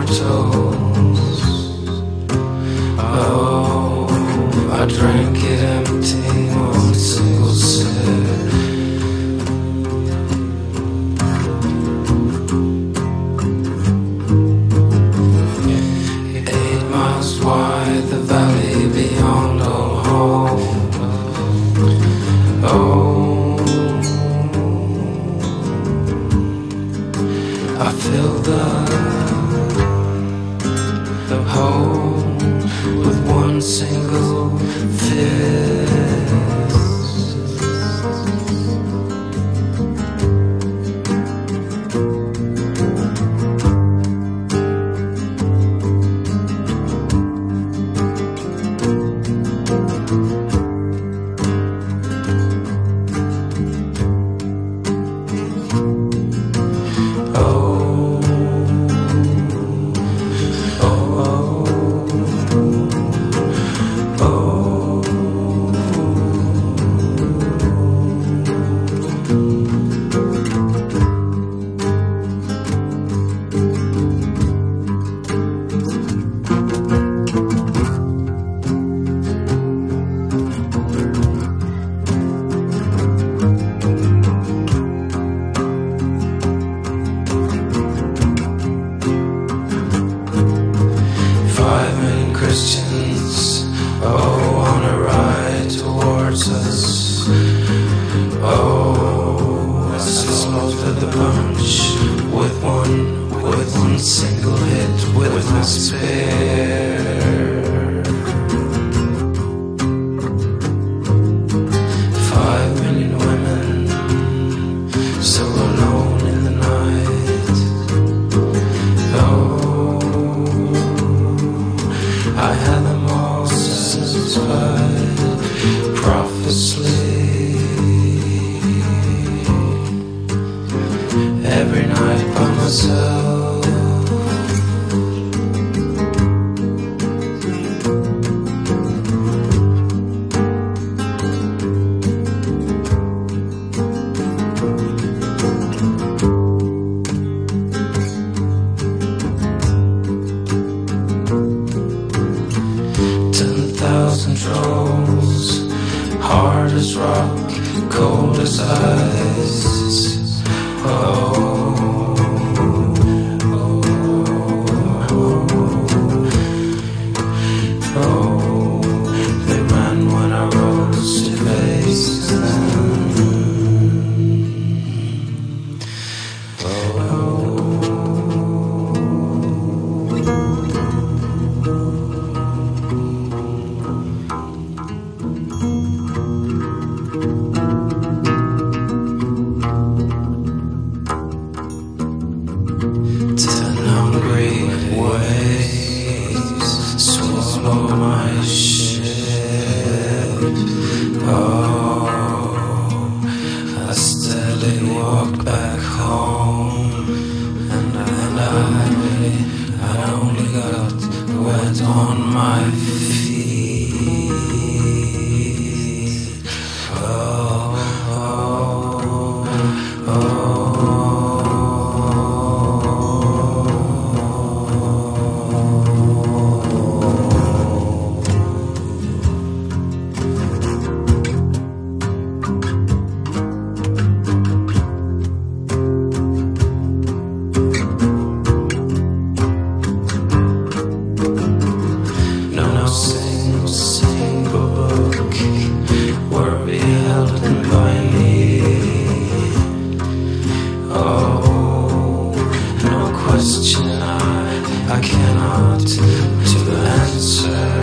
toes. Oh, I drank it empty, one single sip. 8 miles wide, the valley beyond, oh home. Oh, I feel the hole with one single fist. Christians, oh, on a ride towards us. Oh, I slaughtered the bunch with one single hit with my spear. 5 million women, so alone in the night. Oh, I had them all satisfied, prophecy. Every night by myself. 10,000 trolls, hard as rock, cold as ice. Oh, oh, oh, oh, they ran when I rose to face them. Oh. Swallow my ship. Oh, I steadily walk back home, and I only got wet on my feet. Oh, oh, oh. Single book were beholden by me. Oh, no question I cannot to answer.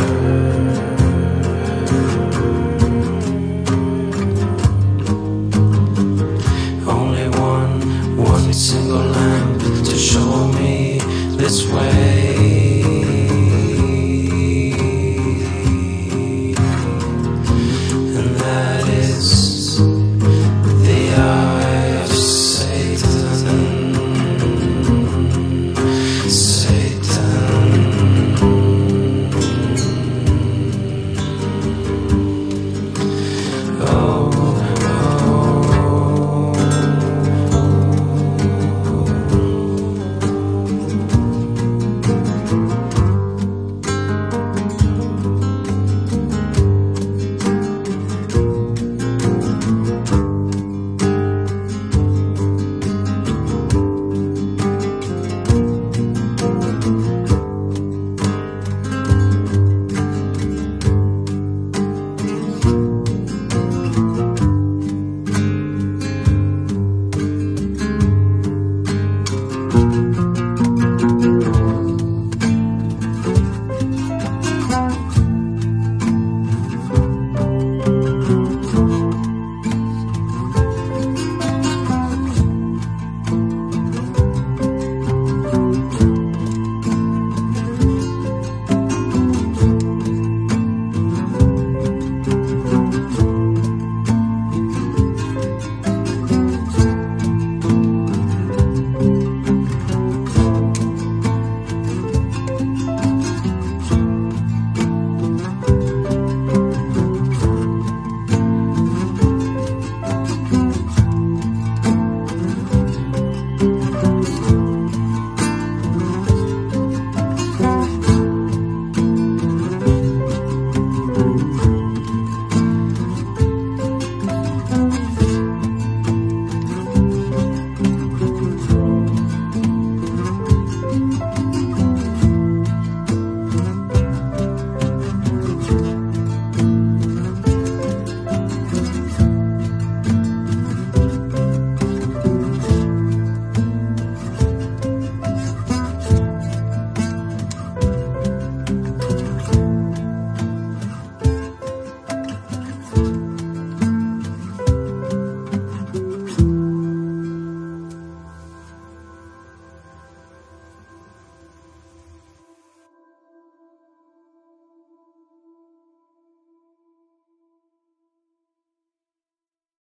Only one single lamp to show me this way.